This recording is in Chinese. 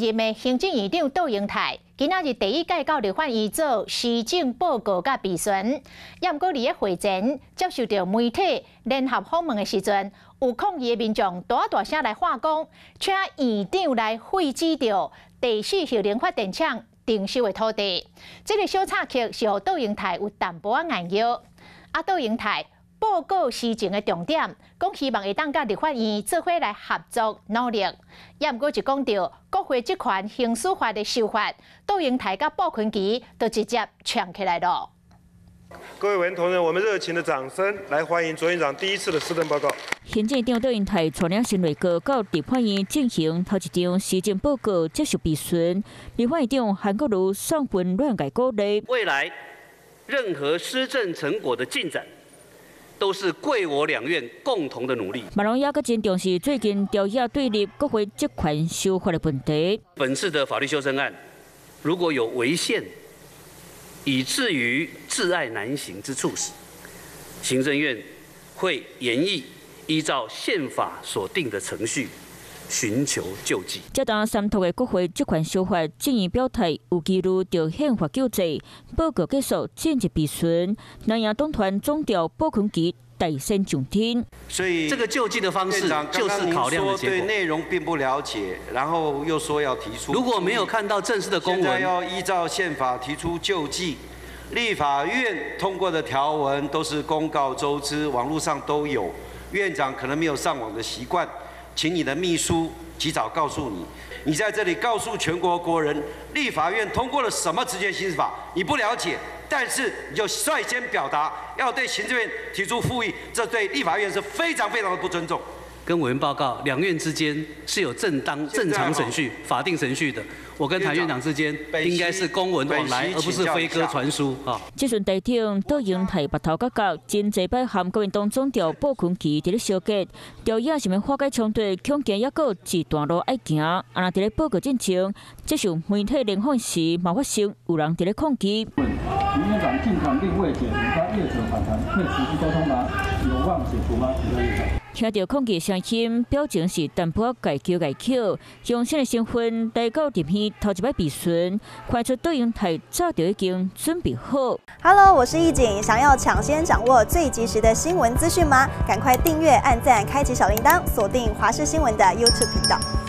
任的行政院长杜英泰，今仔日第一届到立法院做施政报告甲备询。也毋过，伫个会前接受到媒体联合访问的时阵，有抗议的民众大声来喊讲，请院长来废止掉第4效能发电厂征收的土地。这个小插曲是予杜英泰有淡薄仔硬腰。杜英泰报告施政的重点，讲希望会当甲立法院做伙来合作努力。也毋过就讲到国会这款刑事法的修法，杜英泰甲鲍坤基就直接呛起来了。 各位委员同仁，我们热情的掌声来欢迎卓院长第一次的施政报告。 行政长杜英泰带领新内阁到立法院进行头一场施政报告接受备询。立法院长韩国瑜送份乱改鼓励， 未来任何施政成果的进展，都是贵我两院共同的努力。 马龙也阁真重视最近朝野对立国会职权修法的问题。 本次的法律修正案，如果有违宪，以至于窒碍难行之处时，行政院会研议依照宪法所定的程序，寻求救济。 这档三读的国会职权修法，正义表态有基于着宪法救济。报告结束，进一备询，南洋党团总调鲍坤基大声上天。 所以这个救济的方式就是考量的结果。 对内容并不了解，然后又说要提出。 如果没有看到正式的公文， 现在要依照宪法提出救济。立法院通过的条文都是公告周知，网络上都有。院长可能没有上网的习惯，请你的秘书及早告诉你。你在这里告诉全国国人，立法院通过了什么职权行使法，你不了解，但是你就率先表达要对行政院提出复议，这对立法院是非常的不尊重。 跟委员报告，两院之间是有正常程序、法定程序的。我跟谭院长之间应该是公文往来，而不是飞鸽传书啊。 这阵大厅杜英泰白头角角，真济摆含国民党总调鲍坤基伫咧小结，朝野想要化解冲突，恐惊还阁一段路要行。那伫咧报告进前，接受媒体联访时，嘛发生有人伫咧抗议。 林院长尽肯定未解，引发业者反弹，会持续沟通吗？有望解除吗？ 听到抗议声音，表情是淡薄解叫，用新的身份来到立院头一摆备询，看出杜英泰早就已经准备好。 Hello， 我是易景，想要抢先掌握最及时的新闻资讯吗？赶快订阅、按赞、开启小铃铛，锁定华视新闻的 YouTube 频道。